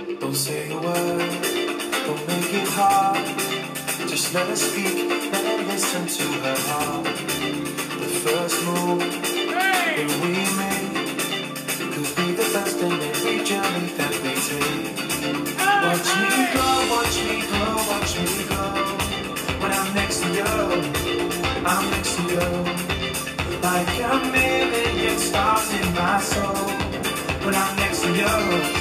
Don't say a word, don't make it hard. Just let her speak, let her listen to her heart. The first move that we make could be the best in every journey that we take. Watch me go, watch me go, watch me go. When I'm next to you, I'm next to you. Like a million stars in my soul. When I'm next to you.